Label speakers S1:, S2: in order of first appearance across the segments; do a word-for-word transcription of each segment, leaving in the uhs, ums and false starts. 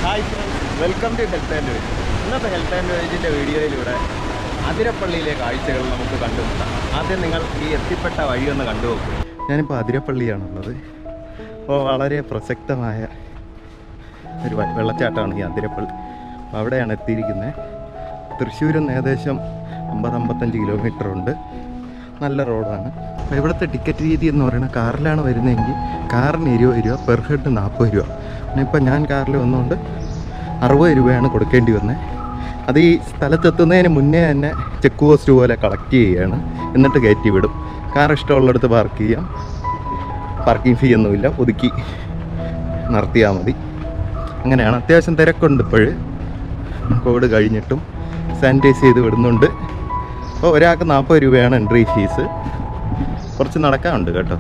S1: Hi friends, welcome to health and wage. ഇന്നത്തെ health and വേജിൻ്റെ വീഡിയോയിലൂടെ അതിരപ്പള്ളിയിലെ കാഴ്ചകൾ നമുക്ക് കണ്ടുമുട്ടാം. ആദ്യം നിങ്ങൾ ഈ എത്തിപ്പെട്ട വഴിയൊന്ന് കണ്ടുപോകും. ഞാനിപ്പോൾ അതിരപ്പള്ളിയാണുള്ളത്. അപ്പോൾ വളരെ പ്രസക്തമായ ഒരു വെള്ളച്ചാട്ടമാണ് ഈ അതിരപ്പള്ളി. അപ്പോൾ അവിടെയാണ് എത്തിയിരിക്കുന്നത്. തൃശ്ശൂരിൽ നിന്ന് ഏകദേശം അമ്പത് അമ്പത്തഞ്ച് കിലോമീറ്റർ ഉണ്ട്. നല്ല റോഡാണ്. അപ്പോൾ ഇവിടുത്തെ ടിക്കറ്റ് രീതി എന്ന് പറയുന്നത് കാറിലാണ് വരുന്നതെങ്കിൽ കാറിന് ഇരുപത് രൂപ, പെർ ഹെഡ് നാൽപ്പത് രൂപ. ഇപ്പം ഞാൻ കാറിൽ വന്നുകൊണ്ട് അറുപത് രൂപയാണ് കൊടുക്കേണ്ടി വന്നത്. അത് ഈ സ്ഥലത്തെത്തുന്നതിന് മുന്നേ തന്നെ ചെക്ക് പോസ്റ്റ് പോലെ കളക്ട് ചെയ്യുകയാണ്, എന്നിട്ട് കയറ്റി വിടും. കാർ ഇഷ്ടമുള്ളിടത്ത് പാർക്ക് ചെയ്യാം. പാർക്കിംഗ് ഫീ ഒന്നുമില്ല, ഒതുക്കി നിർത്തിയാൽ മതി. അങ്ങനെയാണ്. അത്യാവശ്യം തിരക്കുണ്ട്. ഇപ്പോൾ കോവിഡ് കഴിഞ്ഞിട്ടും സാനിറ്റൈസ് ചെയ്ത് വിടുന്നുണ്ട്. അപ്പോൾ ഒരാൾക്ക് നാൽപ്പത് രൂപയാണ് എൻട്രി ഫീസ്. കുറച്ച് നടക്കാനുണ്ട് കേട്ടോ.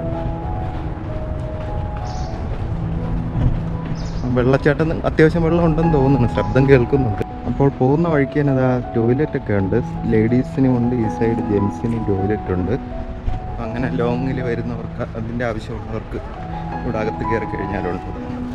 S1: വെള്ളച്ചാട്ടം അത്യാവശ്യം വെള്ളം ഉണ്ടെന്ന് തോന്നുന്നു, ശബ്ദം കേൾക്കുന്നുണ്ട്. അപ്പോൾ പോകുന്ന വഴിക്ക് തന്നെ അതാ ടോയ്ലറ്റൊക്കെ ഉണ്ട്. ലേഡീസിനും ഉണ്ട്, ഈ സൈഡ് ജെൻസിനും ടോയ്ലറ്റ് ഉണ്ട്. അപ്പം അങ്ങനെ ലോങ്ങിൽ വരുന്നവർക്ക്, അതിൻ്റെ ആവശ്യമുള്ളവർക്ക് ഇവിടെ അകത്ത് കയറി കഴിഞ്ഞാലുണ്ട്.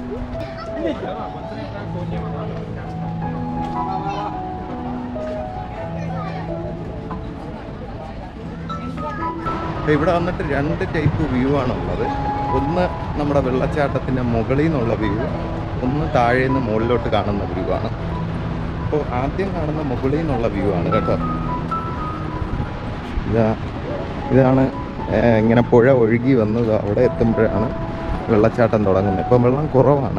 S1: ഇവിടെ വന്നിട്ട് രണ്ട് ടൈപ്പ് വ്യൂ ആണുള്ളത്. ഒന്ന് നമ്മുടെ വെള്ളച്ചാട്ടത്തിൻ്റെ മുകളിൽ നിന്നുള്ള വ്യൂ, ഒന്ന് താഴെ നിന്ന് മുകളിലോട്ട് കാണുന്ന വ്യൂ ആണ്. അപ്പോൾ ആദ്യം കാണുന്ന മുകളിൽ നിന്നുള്ള വ്യൂ ആണ് കേട്ടോ. ഇതാ ഇതാണ് ഇങ്ങനെ പുഴ ഒഴുകി വന്നത്. അവിടെ എത്തുമ്പോഴാണ് വെള്ളച്ചാട്ടം തുടങ്ങുന്നത്. ഇപ്പം വെള്ളം കുറവാണ്.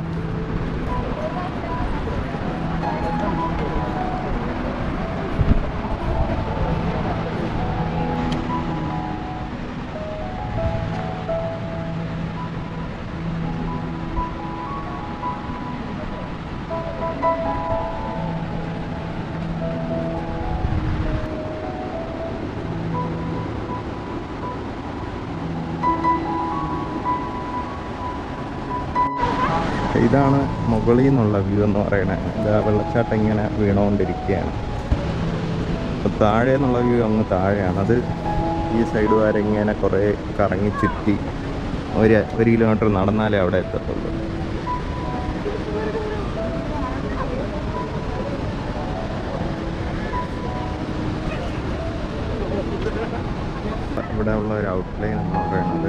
S1: ഇതാണ് മുകളിൽ നിന്നുള്ള വ്യൂ എന്ന് പറയുന്നത്. ഇതാ വെള്ളച്ചാട്ടം ഇങ്ങനെ വീണുകൊണ്ടിരിക്കുകയാണ്. അപ്പോൾ താഴെ നിന്നുള്ള വ്യൂ അങ്ങ് താഴെയാണ്. അത് ഈ സൈഡ് വരെ ഇങ്ങനെ കുറേ കറങ്ങി ചുറ്റി ഒരു ഒരു കിലോമീറ്റർ നടന്നാലേ അവിടെ എത്തത്തുള്ളൂ. ഇവിടെ ഉള്ള ഒരു ഔട്ട്ലൈൻ എന്ന് പറയുന്നത്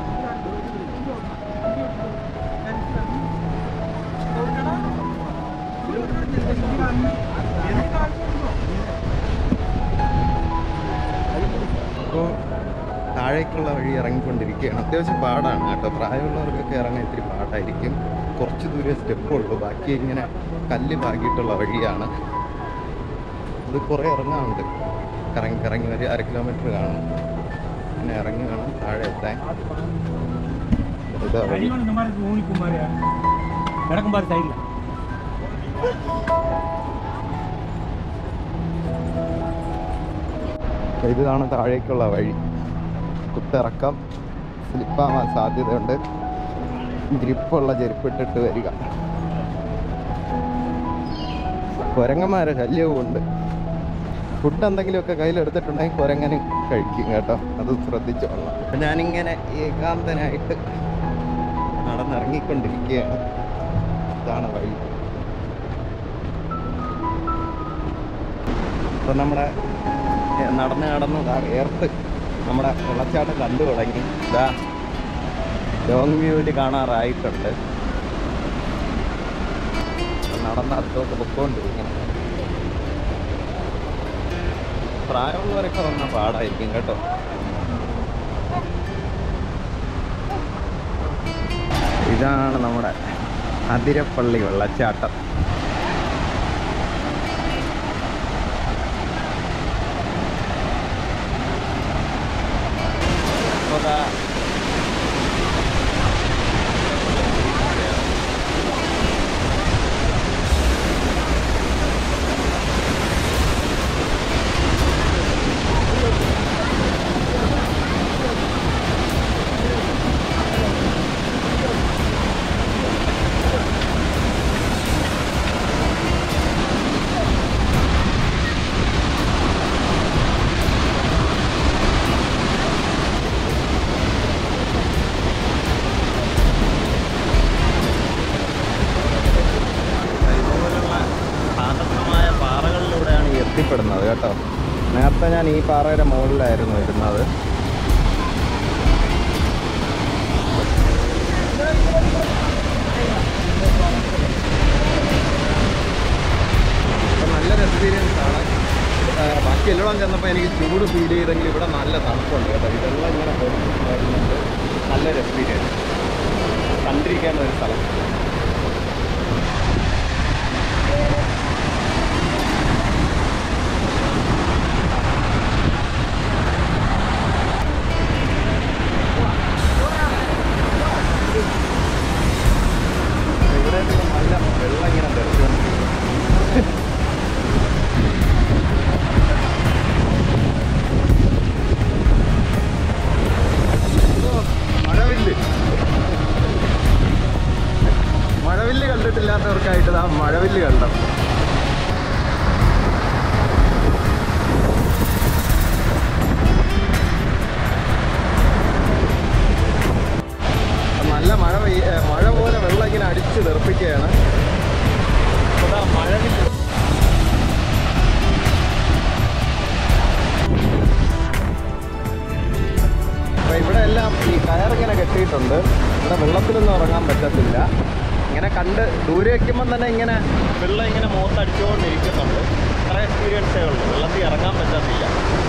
S1: അപ്പോൾ താഴേക്കുള്ള വഴി ഇറങ്ങിക്കൊണ്ടിരിക്കുകയാണ്. അത്യാവശ്യം പാടാണ് കേട്ടോ. പ്രായമുള്ളവർക്കൊക്കെ ഇറങ്ങാൻ ഇത്തിരി പാടായിരിക്കും. കുറച്ച് ദൂരം സ്റ്റെപ്പുള്ളൂ. ബാക്കി ഇങ്ങനെ കല്ല് പാകിയിട്ടുള്ള വഴിയാണ്. ഇത് കുറേ ഇറങ്ങാറുണ്ട്. കറങ്ങി കറങ്ങി ഒരു അര കിലോമീറ്റർ കാണും. അങ്ങനെ ഇറങ്ങി വേണം താഴെ എത്താൻ. ഇതാ വഴി. ഇതാണ് താഴേക്കുള്ള വഴി. കുത്തിറക്കം, സ്ലിപ്പാവാൻ സാധ്യതയുണ്ട്. ഗ്രിപ്പുള്ള ചെരുപ്പിട്ടിട്ട് വരിക. കുരങ്ങന്മാരെ ശല്യവും ഉണ്ട്. ഫുഡ് എന്തെങ്കിലുമൊക്കെ കയ്യിലെടുത്തിട്ടുണ്ടെങ്കിൽ കുരങ്ങന് കഴിക്കും കേട്ടോ. അത് ശ്രദ്ധിച്ചോളാം. അപ്പം ഞാനിങ്ങനെ ഏകാന്തനായിട്ട് നടന്നിറങ്ങിക്കൊണ്ടിരിക്കുകയാണ്. ഇതാണ് വഴി. അപ്പം നമ്മുടെ നടന്ന് നടന്ന് ഇതാ ഏർത്ത് നമ്മുടെ വെള്ളച്ചാട്ടം കണ്ടു തുടങ്ങി. ഇതാ ലോങ് വ്യൂവിൽ കാണാറായിട്ടുണ്ട്. നടന്ന് അടുത്തൊക്കെ പൊക്കോണ്ടിരിക്കണം. പ്രായമുള്ളവരൊക്കെ വന്നാൽ പാടായിരിക്കും കേട്ടോ. ഇതാണ് നമ്മുടെ അതിരപ്പള്ളി വെള്ളച്ചാട്ടം. കേട്ടോ. നേരത്തെ ഞാൻ ഈ പാറയുടെ മുകളിലായിരുന്നു ഇരുന്നത്. അപ്പം നല്ലൊരു എക്സ്പീരിയൻസ് ആണ്. ബാക്കി എല്ലാം ചെന്നപ്പോൾ എനിക്ക് ചൂട് ഫീൽ ചെയ്തെങ്കിൽ ഇവിടെ നല്ല തണുപ്പുണ്ട് കേട്ടോ. ഇതെല്ലാം ഇങ്ങനെ വരുന്നുണ്ട്. നല്ലൊരു എക്സ്പീരിയൻസ്, കണ്ടിരിക്കേണ്ട ഒരു സ്ഥലം. ഇവിടെ നല്ല വെള്ളം ഇങ്ങനെ തെറിച്ചുകൊണ്ടിരിക്കും. മഴവില്ല് മഴവില്ല് കണ്ടിട്ടില്ലാത്തവർക്കായിട്ട് ആ മഴവില്ല് കണ്ടം. നല്ല മഴ പെയ്യ മഴ പോലെ വെള്ളം ഇങ്ങനെ അടിച്ച് തെറിപ്പിക്കുകയാണ്. അതാ മഴവില്ല്. അപ്പോൾ ഇവിടെ എല്ലാം ഈ കയറിങ്ങനെ കെട്ടിയിട്ടുണ്ട്. ഇവിടെ വെള്ളത്തിലൊന്നും ഇറങ്ങാൻ പറ്റത്തില്ല. ഇങ്ങനെ കണ്ട് ദൂരെ വയ്ക്കുമ്പം തന്നെ ഇങ്ങനെ വെള്ളം ഇങ്ങനെ മുഖത്തടിച്ചുകൊണ്ടിരിക്കുന്നുണ്ട്. അത്ര എക്സ്പീരിയൻസേ ഉള്ളൂ. വെള്ളത്തിൽ ഇറങ്ങാൻ പറ്റത്തില്ല.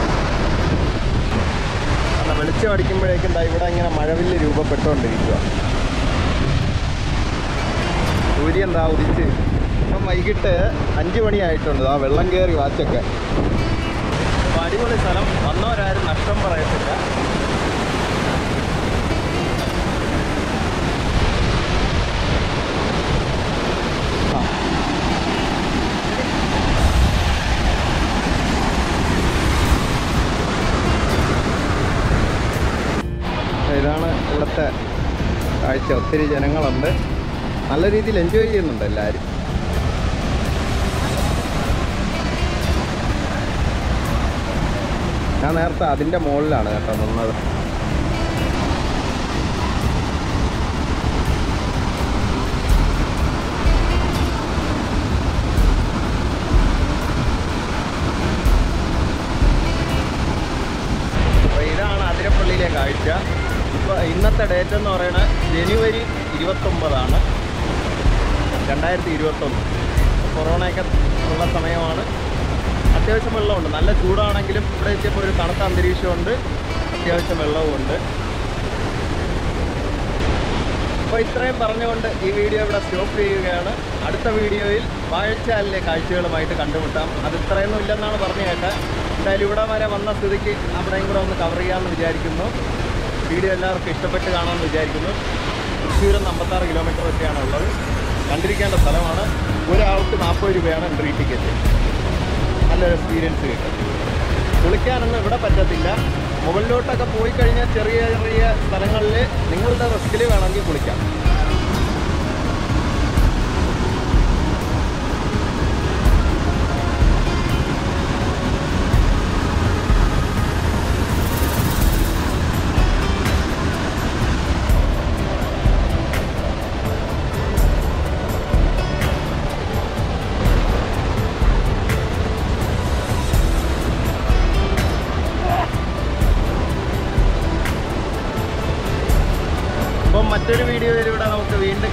S1: കാരണം വെളിച്ചം അടിക്കുമ്പോഴേക്കും എന്താ ഇവിടെ ഇങ്ങനെ മഴവില്ല് രൂപപ്പെട്ടുകൊണ്ടിരിക്കുക. സൂര്യൻ എന്താ ഉദിച്ച്. ഇപ്പം വൈകിട്ട് അഞ്ച് മണിയായിട്ടുണ്ട്. ആ വെള്ളം കയറി വാച്ചൊക്കെ. അപ്പോൾ അടിപൊളി സ്ഥലം. വന്നവരാരും നഷ്ടം പറയത്തില്ല. ഇതാണ് ഇവിടുത്തെ കാഴ്ച. ഒത്തിരി ജനങ്ങളുണ്ട്. നല്ല രീതിയിൽ എൻജോയ് ചെയ്യുന്നുണ്ട് എല്ലാവരും. ഞാൻ നേരത്തെ അതിൻ്റെ മുകളിലാണ് കേട്ടോ നിന്നത്. അപ്പോൾ ഇതാണ് അതിരപ്പള്ളിയിലെ കാഴ്ച. ഇപ്പോൾ ഇന്നത്തെ ഡേറ്റ് എന്ന് പറയുന്നത് ജനുവരി ഇരുപത്തൊമ്പതാണ് രണ്ടായിരത്തി ഇരുപത്തൊന്ന്. കൊറോണയൊക്കെ ഉള്ള സമയമാണ്. അത്യാവശ്യം വെള്ളമുണ്ട്. നല്ല ചൂടാണെങ്കിലും ഇവിടെ എത്തിയപ്പോൾ ഒരു തണുത്ത അന്തരീക്ഷമുണ്ട്. അത്യാവശ്യം വെള്ളവുമുണ്ട്. അപ്പോൾ ഇത്രയും പറഞ്ഞുകൊണ്ട് ഈ വീഡിയോ ഇവിടെ സ്റ്റോപ്പ് ചെയ്യുകയാണ്. അടുത്ത വീഡിയോയിൽ വാഴച്ചാലിലെ കാഴ്ചകളുമായിട്ട് കണ്ടുമുട്ടാം. അത് ഇത്രയൊന്നും ഇല്ലെന്നാണ് പറഞ്ഞു കേട്ടത്. എന്തായാലും ഇവിടെ വരെ വന്ന സ്ഥിതിക്ക് അവിടെയും കൂടെ ഒന്ന് കവർ ചെയ്യാമെന്ന് വിചാരിക്കുന്നു. വീഡിയോ എല്ലാവർക്കും ഇഷ്ടപ്പെട്ട് കാണാമെന്ന് വിചാരിക്കുന്നു. തൃശ്ശൂരിൽ നിന്ന് അമ്പത്താറ് കിലോമീറ്റർ ഒക്കെയാണ് ഉള്ളത്. കണ്ടിരിക്കേണ്ട സ്ഥലമാണ്. ഒരാൾക്ക് നാൽപ്പത് രൂപയാണ് എൻട്രി ടിക്കറ്റ്. നല്ലൊരു എക്സ്പീരിയൻസ് കിട്ടും. കുളിക്കാനൊന്നും ഇവിടെ പറ്റത്തില്ല. മുകളിലോട്ടൊക്കെ പോയി കഴിഞ്ഞാൽ ചെറിയ ചെറിയ സ്ഥലങ്ങളിൽ നിങ്ങളുടെ റിസ്കിൽ വേണമെങ്കിൽ കുളിക്കാം. അപ്പം മറ്റൊരു വീഡിയോയിലൂടെ നമുക്ക് വീണ്ടും